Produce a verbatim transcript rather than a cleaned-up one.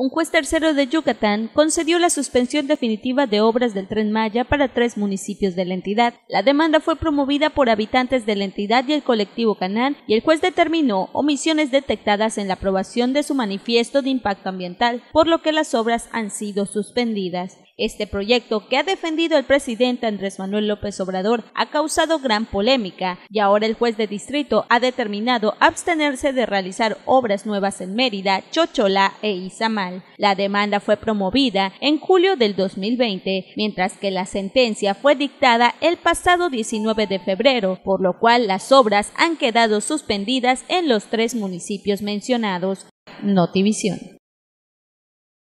un juez tercero de Yucatán concedió la suspensión definitiva de obras del Tren Maya para tres municipios de la entidad. La demanda fue promovida por habitantes de la entidad y el colectivo Canán, y el juez determinó omisiones detectadas en la aprobación de su manifiesto de impacto ambiental, por lo que las obras han sido suspendidas. Este proyecto, que ha defendido el presidente Andrés Manuel López Obrador, ha causado gran polémica, y ahora el juez de distrito ha determinado abstenerse de realizar obras nuevas en Mérida, Chocholá e Izamal. La demanda fue promovida en julio del dos mil veinte, mientras que la sentencia fue dictada el pasado diecinueve de febrero, por lo cual las obras han quedado suspendidas en los tres municipios mencionados. Notivisión.